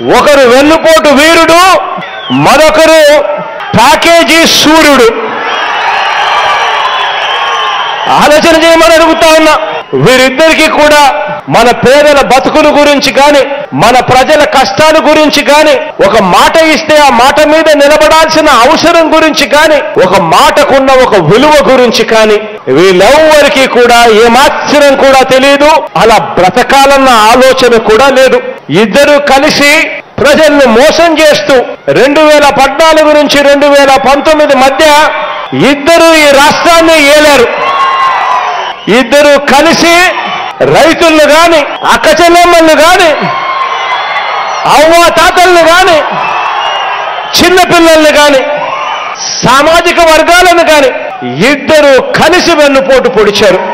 ఒకరు వెన్నుపోటు వీరుడు, మరొకరు ప్యాకేజీ సూర్యుడు. ఆలోచన చేయమని అడుగుతా ఉన్నా. వీరిద్దరికీ కూడా మన పేదల బతుకుల గురించి కానీ, మన ప్రజల కష్టాల గురించి కానీ, ఒక మాట ఇస్తే ఆ మాట మీద నిలబడాల్సిన అవసరం గురించి కానీ, ఒక మాటకున్న ఒక విలువ గురించి కానీ వీళ్ళెవ్వరికీ కూడా ఏమాత్రం కూడా తెలియదు. అలా బ్రతకాలన్న ఆలోచన కూడా లేదు. ఇద్దరు కలిసి ప్రజల్ని మోసం చేస్తూ 2014 నుంచి 2019 మధ్య ఇద్దరు ఈ రాష్ట్రాన్ని ఏలారు. ఇద్దరు కలిసి రైతులను గాని, అక్కచెల్లెమ్మలను గాని, అవ్వా తాతలను గాని, చిన్నపిల్లల్ని గాని, సామాజిక వర్గాలను గాని ఇద్దరు కలిసి వెన్నుపోటు పొడిచారు.